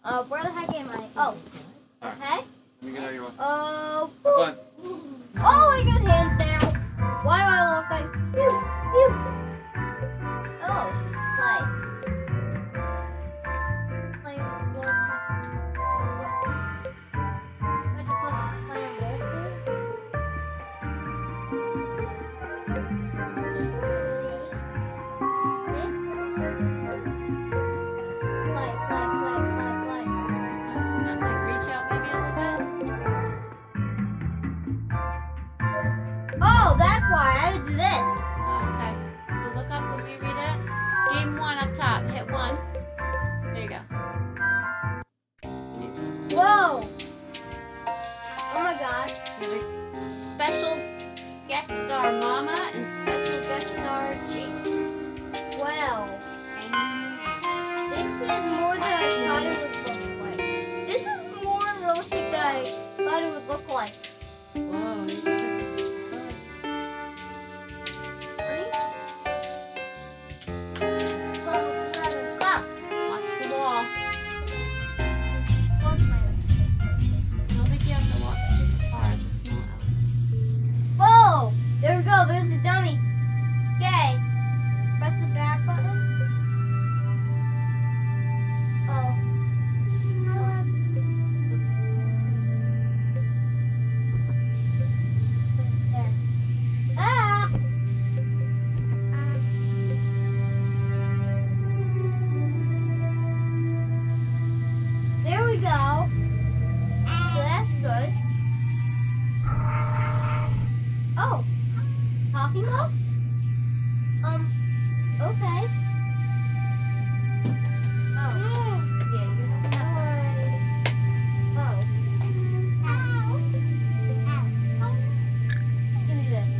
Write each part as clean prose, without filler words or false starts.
Where the heck am I? Oh. Okay. Let me get out of your way. Have fun. Oh, I got hands down. Why do I look like pew, pew? Oh, play. Play on the floor. I have to plus play on both there. Reach out maybe a little bit. Oh, that's why I had to do this. Okay. You look up, let me read it. Game 1 up top. Hit 1. There you go. Whoa! Oh my god. You have a special guest star Mama and special guest star Jason. Well, And this is more than I thought it would look like. This is more realistic than I thought it would look like. whoa, there's the Ready? Go, go, go. watch the wall. Go, player. I don't think you have to watch super far. It's a small L. Whoa! There we go. There's the dummy. Okay. Press the back button. Oh. There. Ah! There we go. So that's good. Oh. Coffee mug? Okay. Oh. Yeah, you have to Oh. Give me this.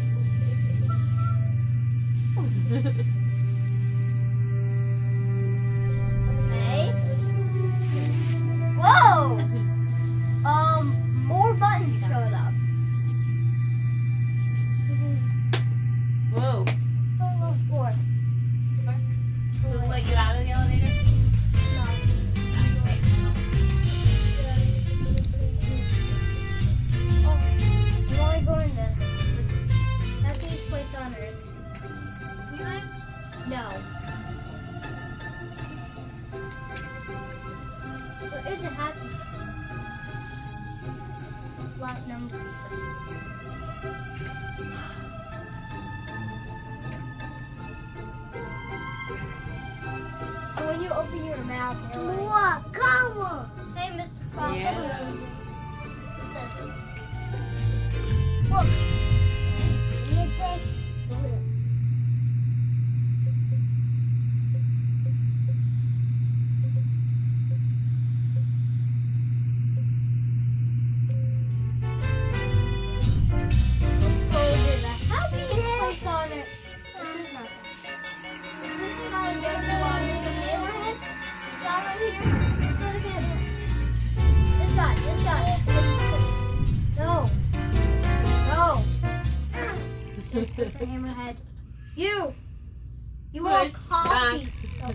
Okay. Whoa! More buttons showed up. Whoa. Four. Does it let you out of the elevator? Oh, I'm only going to happiest place on earth. Disneyland? No. There is a happy flat number. So when you open your mouth, you're like, what? Come on! Hey, Mr. Fox. Yeah. Look. Need this. Let's go to the happiest place on it. This is not. This is not a regular one in the neighborhood. This guy right here. Let's go to get him. This guy. This guy. No. No. Mr. Hammerhead. You. You want Push coffee. back.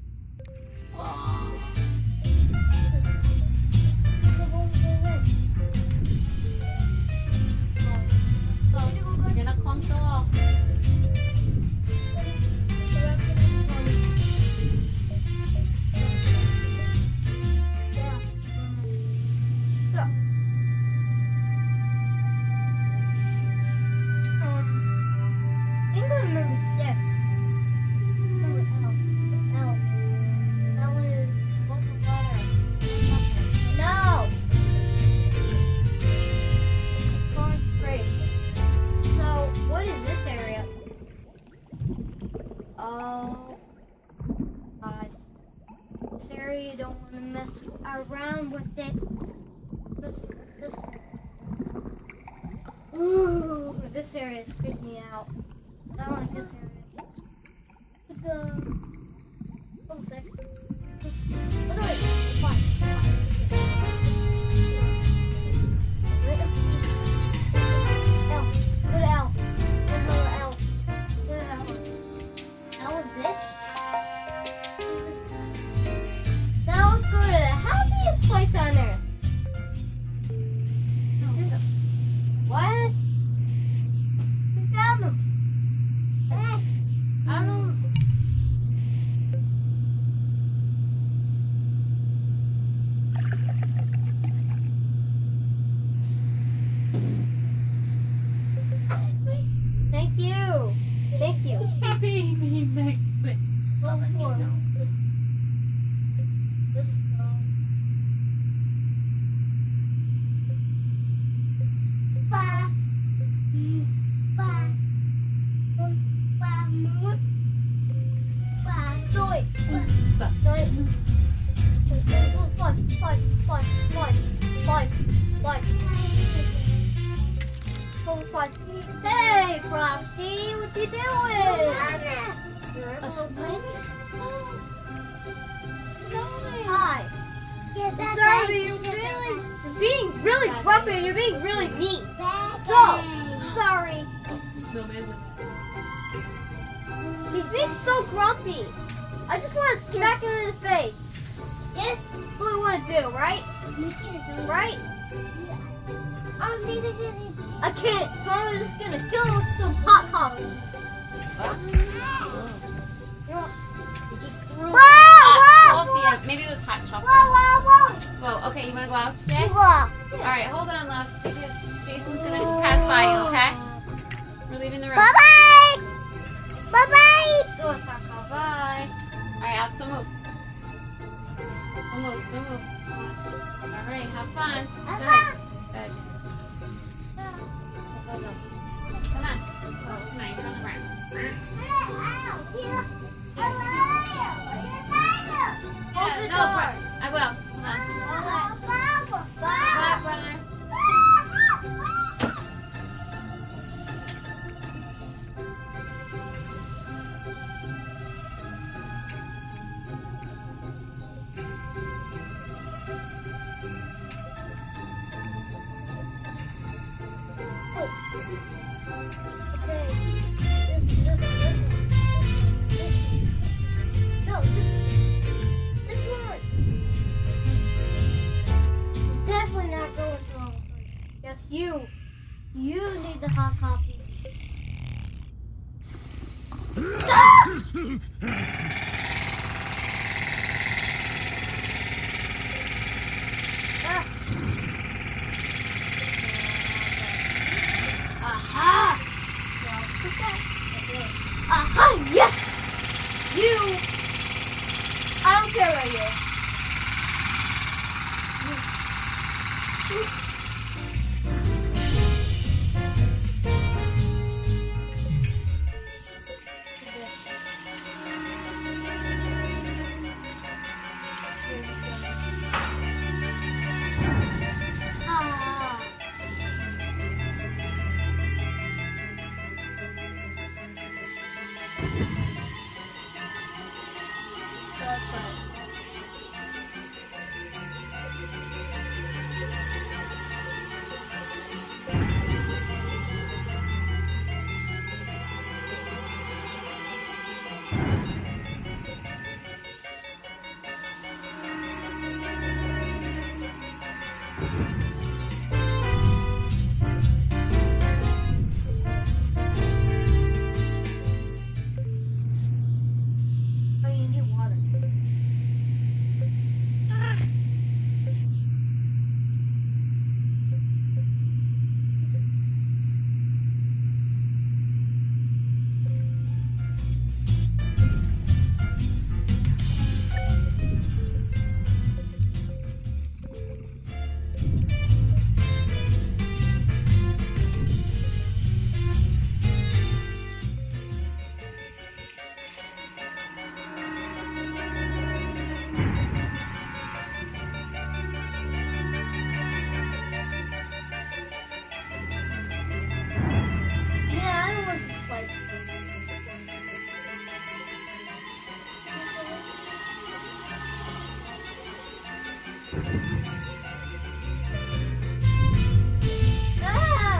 You're gonna clump the wall. I think I remember 6. Remember L. L is what letter? No. Going crazy. So what is this area? Oh God. This area you don't want to mess around with it. This. Ooh, this area is creeping me out. I don't like this area. Oh, sexy. Oh, no, wait. Fine. L. Go to L. L. Go to L. L is this? Now let's go to the happiest Frosty, what you doing? A snowman? Snowman. Hi. I'm sorry, you're being really grumpy and you're being really mean. So, sorry. Snowman's He's being so grumpy. I just want to smack him in the face. Yes, that's what I want to do, right? Right? I can't, so I'm just going to kill him with some hot coffee. You just threw Whoa, hot whoa, coffee at him. Maybe it was hot chocolate. Whoa, okay, you want to go out today? Alright, hold on, love. Jason's going to pass by you, okay? We're leaving the room. Bye-bye. Bye-bye. So it's hot coffee. Bye. Alright, Alex, don't move. Don't move, don't move. Alright, have fun. Good. Good. Go, go, go. Come on. Oh, come on, you're on the ground. Hold the No, door. I will. Hold on. Bye, brother. No, this one. Definitely not going wrong. Yes, you. You need the hot coffee. Aha! Aha! Yes! You! I don't care about you. Oh, you need water. Yeah, I don't want this place. Ah!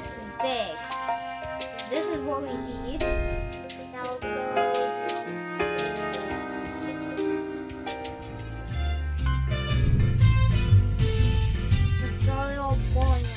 this is big. This is what we need. Now let's go let's draw it all ball now.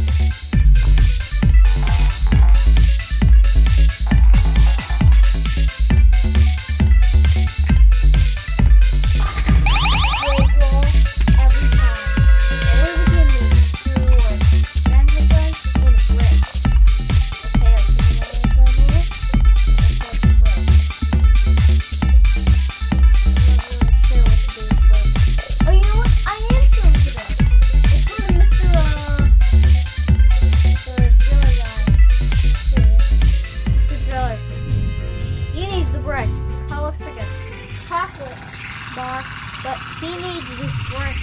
But he needs this brick.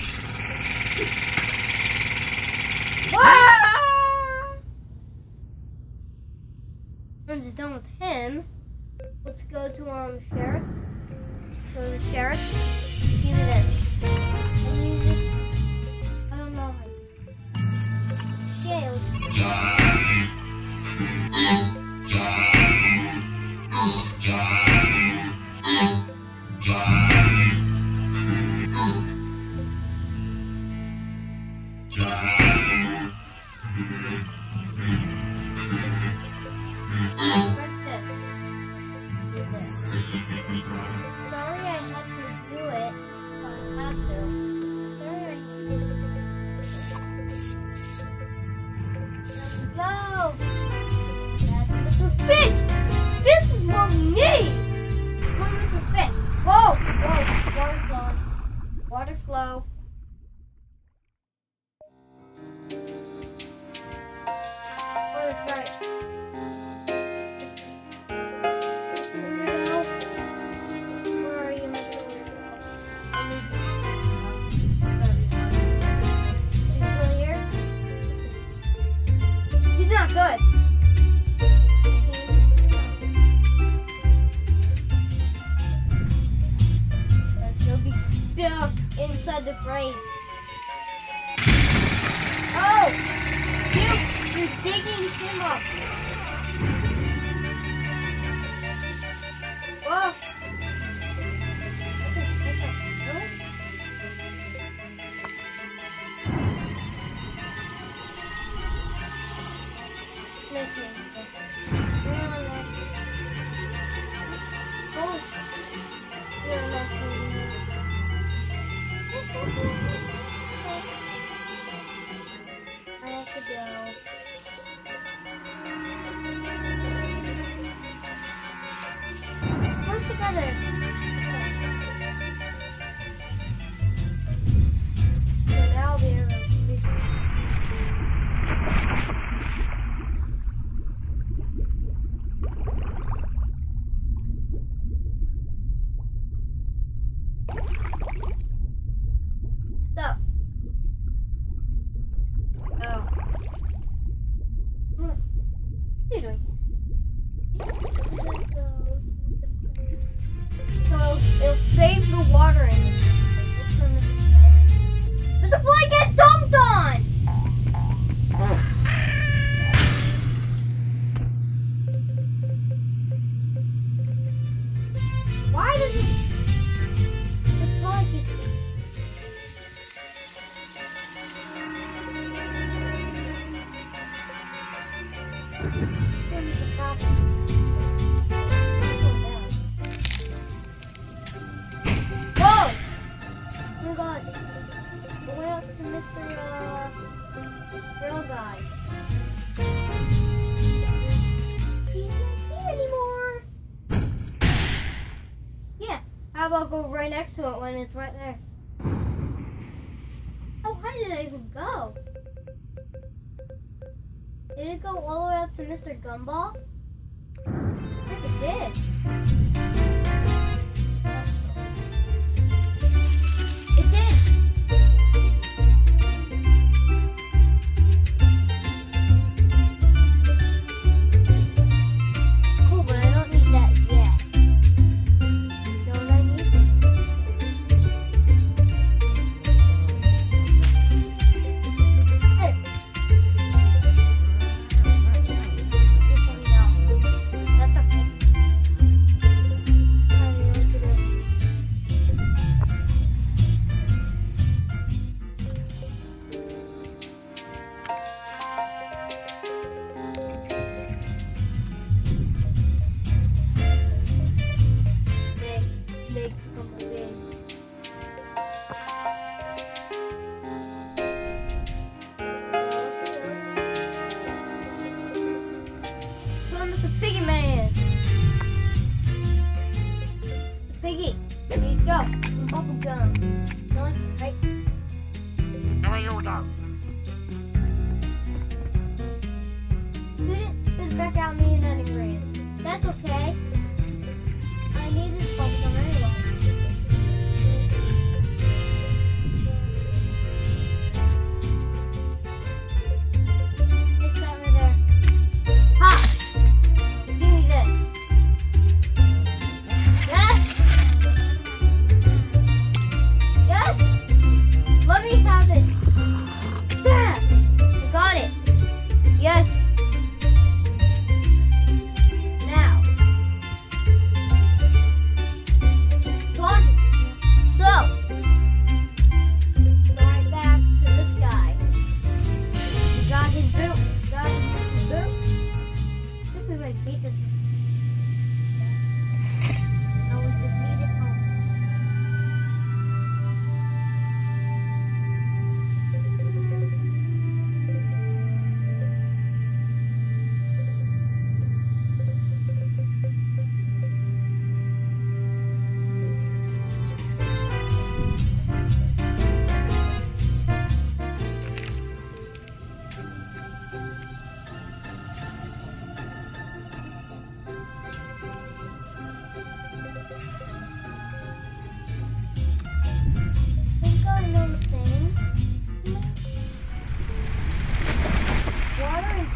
Once it's done with him, let's go to sheriff. Go to the sheriff. Give me this. I don't know. Okay, let's fish! This is what we need! Where's the fish? Whoa! Whoa! Water flowing. Water flow. Oh, that's right. Mr. Weirdo? Where are you, Mr. Weirdo? I need you. Are you still here? He's not good. Stuck inside the frame. Oh! You're digging him up. Whoa! Together. So now I'll be able to What are you doing? It'll save the water in it. Does the boy get dumped on? Why does this... The toy keeps... Whoa! Oh my god. I went up to Mr. Real Guy. He's not here anymore. Yeah, how about go right next to it when it's right there? How high did I even go? Did it go all the way up to Mr. Gumball? I think it did. It did! Cool, but I don't need that yet. You know what I need? There.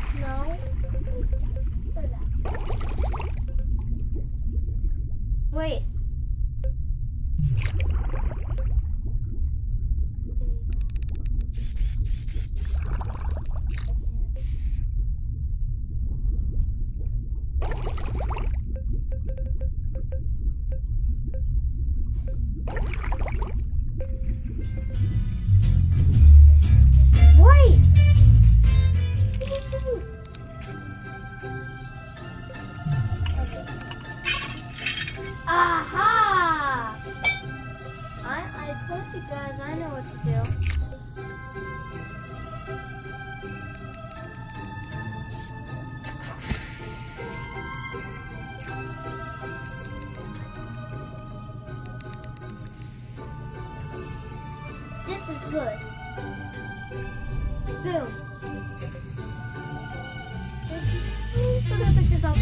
snow. Wait. Wait. Aha! I told you guys I know what to do. This is good. Boom. I'm gonna pick this up.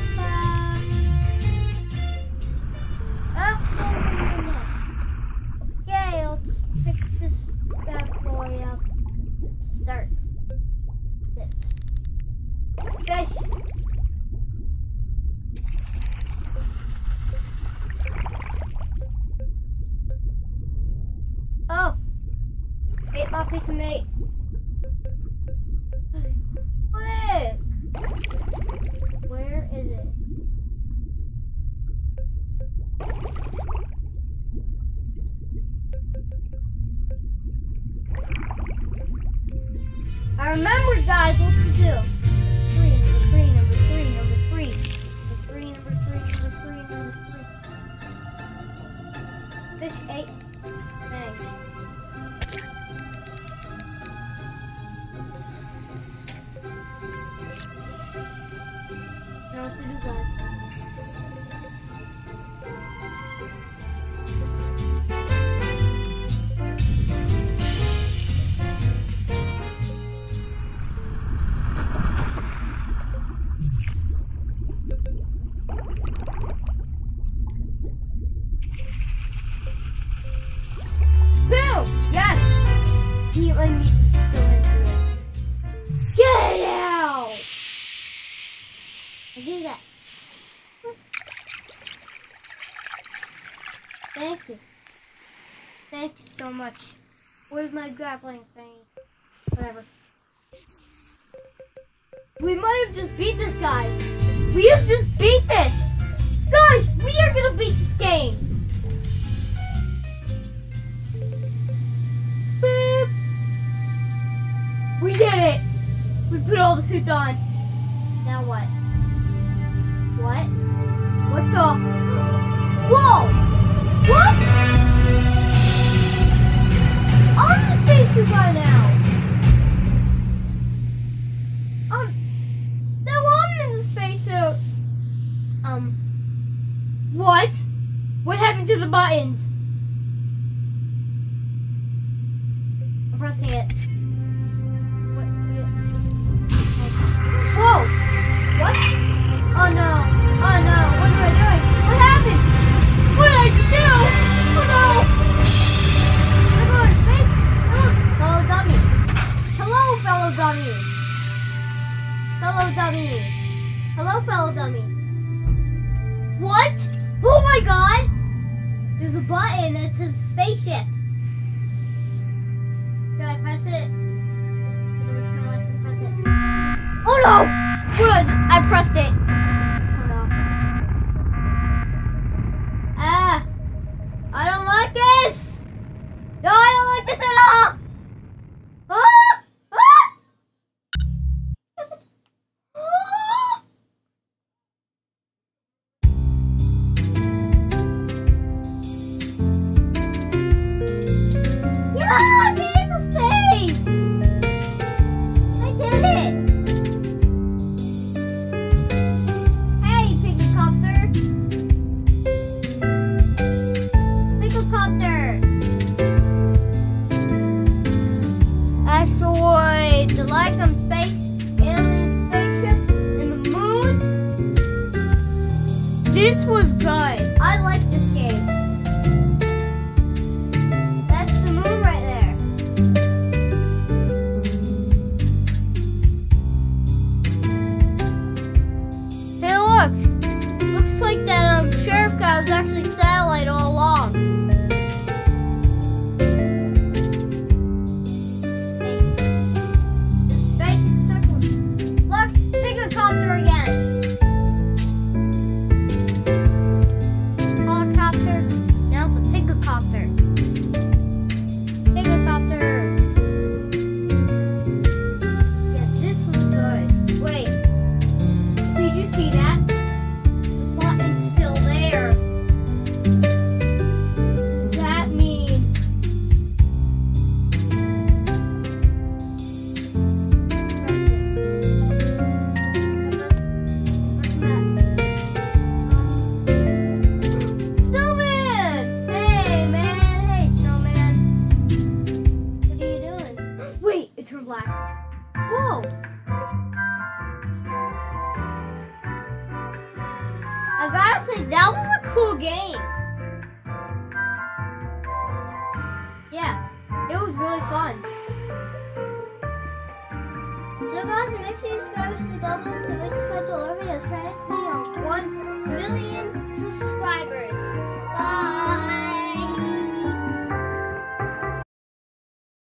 Okay, let's pick this bad boy up. Start this. Fish. Oh. Ate my piece of meat. Quick. Where is it? I remember, guys, what to do. Number three. Fish ate. Thanks. Know what to do, guys. My meat is still in here. Get out! I do that. Thank you. Thanks so much. Where's my grappling thing? Whatever. We might have just beat this, guys. We have just beat this! Guys, we are gonna beat this game! We did it! We put all the suits on. Now what? What? What the? Whoa! What? I'm the spacesuit guy now. Now I'm in the spacesuit. What? What happened to the buttons? I'm pressing it. Whoa! What? Oh no! Oh no! What am I doing? What happened? What did I just do? Oh no! I'm going to space. Look, fellow dummy. Hello, fellow dummy. Fellow dummy. Hello, fellow dummy. What? Oh my God! There's a button that says spaceship. Should I press it? Press it. Oh no! Good! I pressed it. Oh no. Ah! I don't like this! No, I don't like this at all! Ah! Ah! Yeah! I made it to space! I did it! Asteroids, like them, alien spaceship in the moon. This was good. I like this game. That's the moon right there. Whoa. I gotta say, that was a cool game. Yeah, it was really fun. So guys, make sure you subscribe to the bell button to subscribe to all our videos. Try to subscribe.